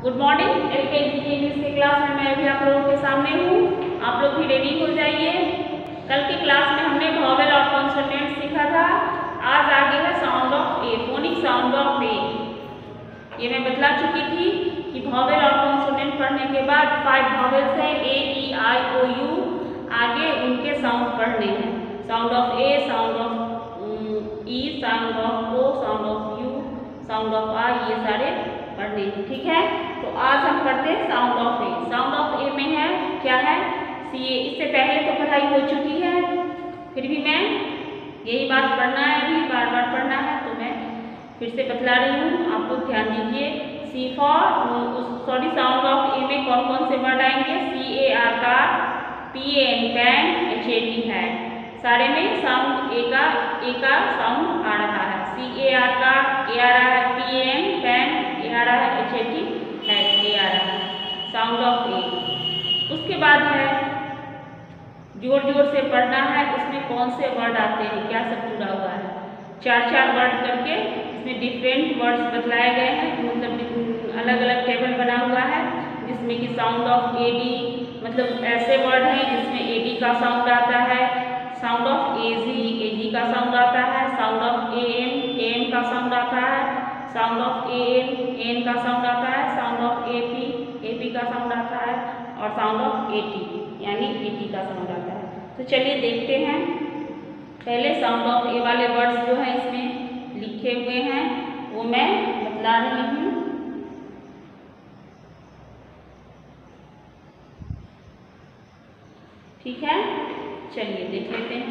Good morning. LKG की English के class में मैं भी आप लोगों के सामने हूँ। आप लोग भी रेडी हो जाइए। कल की क्लास में हमने वॉवेल और कॉन्सोनेंट सीखा था। आज आगे है sound of A, phonic sound of A. ये मैं बतला चुकी थी कि वॉवेल और कॉन्सोनेंट पढ़ने के बाद 5 वॉवेल्स हैं, ए ई आई ओ यू। आगे उनके साउंड पढ़ने हैं। Sound of A, sound of E, sound of O, sound of U, sound of I, ये सारे पढ़ने हैं। ठीक है, तो आज हम पढ़ते हैं sound of A. Sound of A में है क्या है, सी ए। इससे पहले तो पढ़ाई हो चुकी है, फिर भी मैं यही बात पढ़ना है, अभी बार बार पढ़ना है, तो मैं फिर से बतला रही हूँ। आप लोग ध्यान दीजिए। See for sound of A में कौन कौन से वर्ड आएंगे, C A R car, P A N pan, H A T है। सारे में साउंड ए का साउंड आ रहा है। सी ए आर का ए आ रहा है, P A N pan A आ रहा है, एच ए टी है ए आ रहा है। Sound of A. उसके बाद है जोर जोर से पढ़ना है। उसमें कौन से वर्ड आते हैं, क्या सब जुड़ा हुआ है, 4 वर्ड करके इसमें डिफरेंट वर्ड्स बतलाए गए हैं। मतलब अलग अलग टेबल बना हुआ है जिसमें कि साउंड ऑफ ए डी, मतलब ऐसे वर्ड हैं जिसमें ए डी का साउंड आता है। साउंड ऑफ ए जी का साउंड आता है। साउंड ऑफ ए एम का साउंड आता है। साउंड ऑफ ए एन का साउंड आता है। साउंड ऑफ ए पी का साउंड आता है। और साउंड ऑफ ए टी यानी ए टी का साउंड आता है। तो चलिए देखते हैं। पहले साउंड ऑफ ए वाले वर्ड्स जो हैं इसमें लिखे हुए हैं वो मैं बतला रही हूँ। ठीक है, चलिए देख लेते हैं।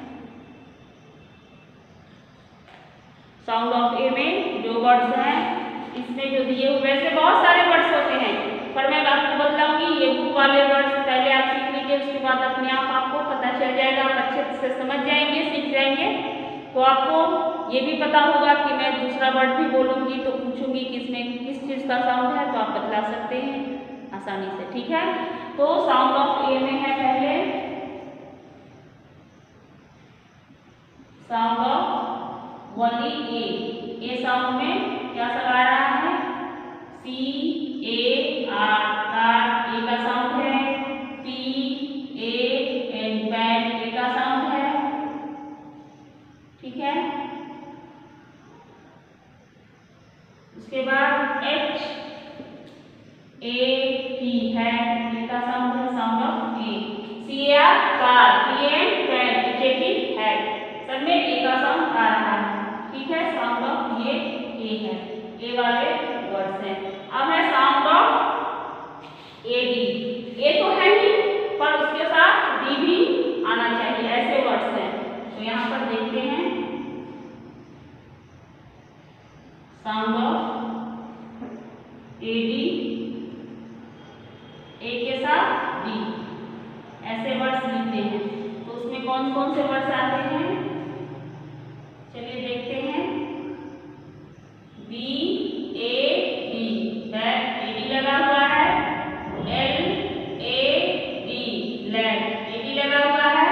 साउंड ऑफ ए में जो वर्ड्स हैं इसमें जो दिए हुए, वैसे बहुत सारे वर्ड्स होते हैं पर मैं आपको बतलाऊंगी ये बुक वाले वर्ड्स पहले आप सीख लीजिए। उसके बाद अपने आप आपको पता चल जाएगा, आप अच्छे से समझ जाएंगे, सीख जाएंगे। तो आपको ये भी पता होगा कि मैं दूसरा वर्ड भी बोलूँगी तो पूछूंगी कि इसमें किस चीज़ का साउंड है, तो आप बतला सकते हैं आसानी से। ठीक है, तो साउंड ऑफ ए में है पहले sound of only A sound में क्या सब आ रहा है, सी ए आर कार ए का साउंड है। P A N pan A का साउंड है। ठीक है, उसके बाद एच ए टी है ए का साउंड है। Sound of A. C A R car, P N pan, H A T है, सब में ए का साउंड आ रहा है। ठीक है, साउंड ऑफ ये ए है, ए वाले वर्ड्स हैं। अब है sound of A D. A तो है ही पर उसके साथ डी भी आना चाहिए, ऐसे वर्ड्स हैं। तो यहाँ पर देखते हैं sound of A D, A के साथ डी, ऐसे वर्ड्स लिखते हैं। तो उसमें कौन कौन से वर्ड्स आते हैं, चलिए देखते हैं। B A D, bat A D लगा हुआ है। L A D lad A D लगा हुआ है।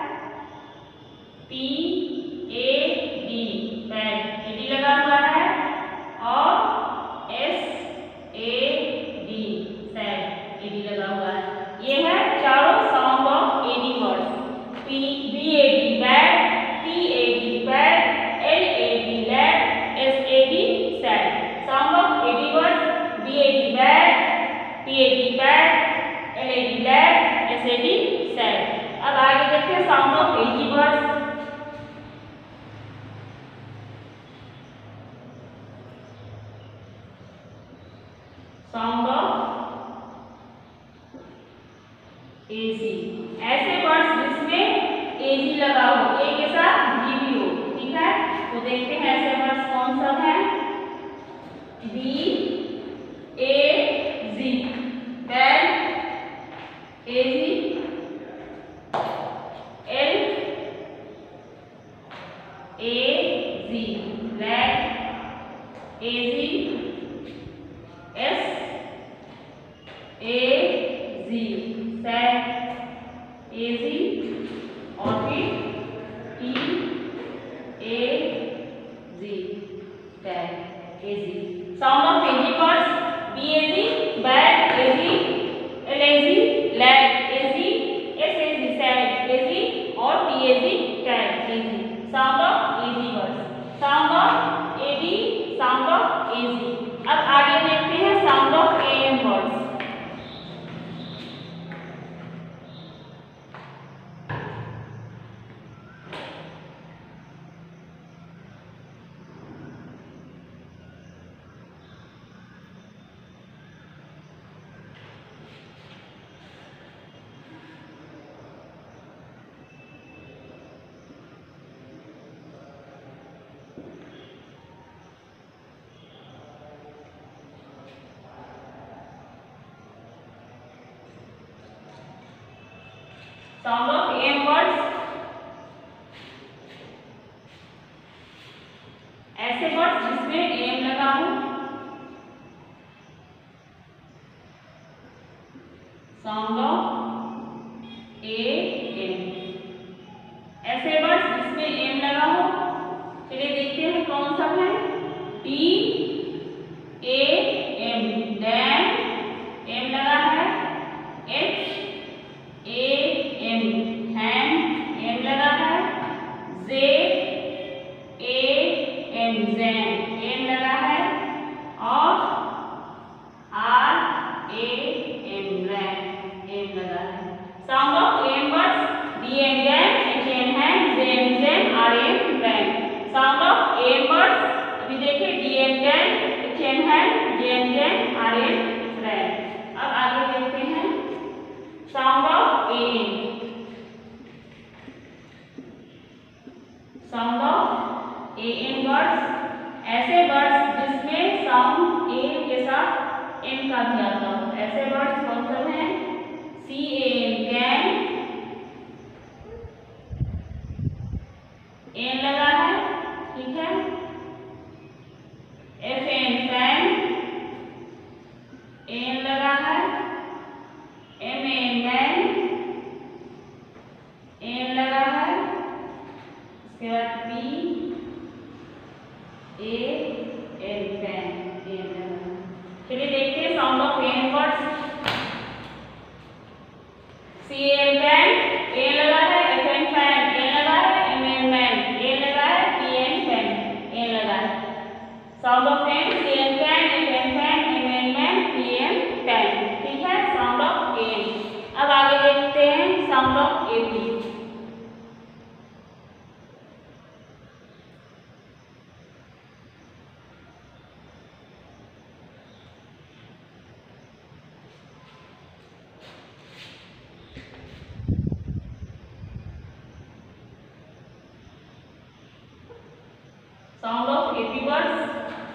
P A D bat A D लगा हुआ है। और S A D sad A D लगा हुआ है। ये है चारों sound of A D words. B A D bad, P A D pad, L A D lad, S A D sad. Sound of A D words B A D bad, P A D pad, L A D lad, S A D sad. अब आगे देखते हैं sound of A G words. Sound of A G, ऐसे words जिसमें ए जी लगा हो, ए के साथ जी भी हो। ठीक है, तो देखते हैं ऐसे वर्ड्स कौन सब हैं। B A G, bag A G, L A G, lag A G, S A G, sag A G, और फिर T A G, tag A G. Sound of A G words B A G, sound of M words, ऐसे words जिसमें M लगा हो, sound of A M. ऐसे words जिसमें M लगा हो, चलिए देखते हैं कौन सा है। T A M, dam, M लगा है। H A M, hand, M लगा है। J A M, jam, M लगा है। और R A M, ram, M लगा है। Sound of M words, D M dam, H M hand, J M jam, R M ram. Sound of M words, अभी देखिए D M dam, H M hand, J M jam, R M ram. अब आगे देखते हैं sound of A M. Sound of A M words, ऐसे words जिसमें sound ए के साथ एम का भी आता हो। ऐसे वर्ड्स कौन से हैं? C A N, can, N लगा है, ठीक है। एफ एन, फैन, एन लगा है। एम एन, मैन, एन लगा है। उसके बाद P A N, fan, N लगा है। चलिए देखते हैं sound of N words. C N fan, A लगा है। एफ एन फैन, ए लगा है। एम एन मैन, ए लगा है। पी एन फैन, ए लगा है। Sound of N, C N fan, F N fan, M N man, P N fan, ठीक है। Sound of N. अब आगे देखते हैं sound of A P. Sound of A P words,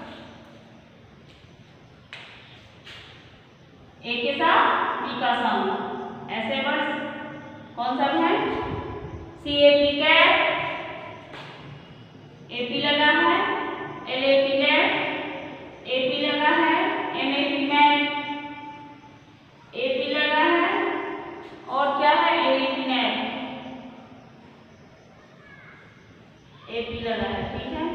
A के साथ पी का साउंड। ऐसे वर्ड्स कौन सा है? C A P cat, A P लगा है। L A P lat, A P लगा है। M A P man, A P लगा है। और क्या है? L A P net, A P लगा है, ठीक है।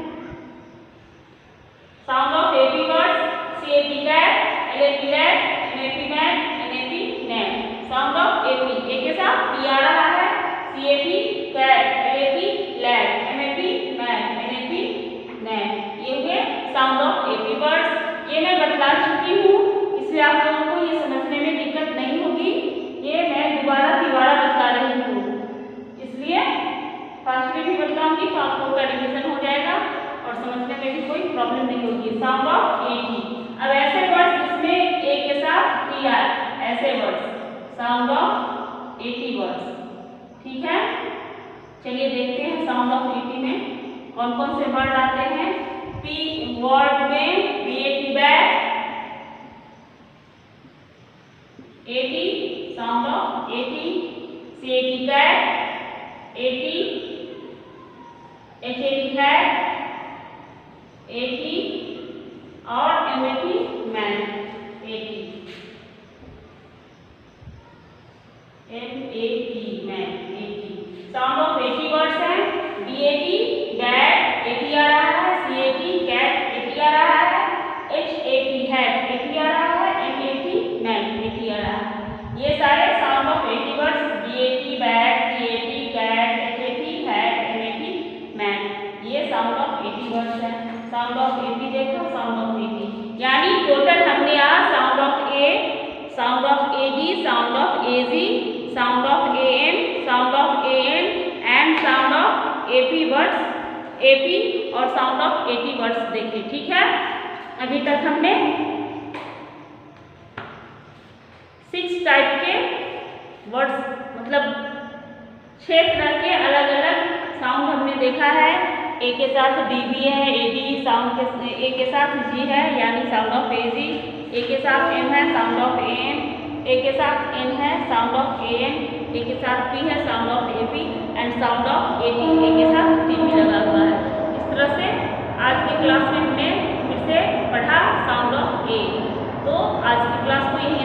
Sound of A P words, C A P cat, L A P lat, M A P man, N A P net. Sound of A P, A के साथ पी आ रहा है। C A P cat, L A P lat, M A P man, N A P net. ये हुए sound of A P words. ये मैं बतला चुकी हूँ, इससे आप लोगों को ये समझने में दिक्कत नहीं होगी। ये मैं दोबारा बता रही हूँ, इसलिए फर्स्ट में भी बताऊंगी तो आपको का रिवीजन हो जाएगा और समझने में भी कोई प्रॉब्लम नहीं होगी। Sound of A T. अब ऐसे वर्ड्स जिसमें ए के साथ टी आए, ऐसे words sound of A T words, ठीक है। चलिए देखते हैं साउंड ऑफ ए टी में कौन कौन से वर्ड आते हैं। पी वर्ड में B A T bat, A T sound of A T. C A T cat, A T. H A T hat, A T. और M A T man, A T. M A T man, A T. Sound of A T words हैं B A T bat, A T आ रहा है। C A T cat, A T आ रहा है। H A T hat, A T आ रहा है। M A T man, A T आ रहा है। ये सारे sound of A T words B A T bat, C A T cat, H A T hat, M A T man, ये sound of A T words हैं। Sound of A T देखो, sound of A T, यानी total हमने आज sound of A, sound of A D, sound of A G, sound of A M, sound of A N and sound of A P words, A P और sound of A T words देखे, ठीक है। अभी तक हमने 6 type के words, मतलब 6 तरह के अलग अलग साउंड हमने देखा है। ए के साथ डी भी है, ए डी साउंड के, ए के साथ जी है यानी साउंड ऑफ ए जी। ए के साथ एम है, sound of A M. A के साथ एन है, sound of A N. A के साथ पी है, sound of A P and sound of A T, A के साथ टी भी लगा हुआ है। इस तरह से आज की क्लास में हमने फिर से पढ़ा साउंड ऑफ ए। तो आज की क्लास को यही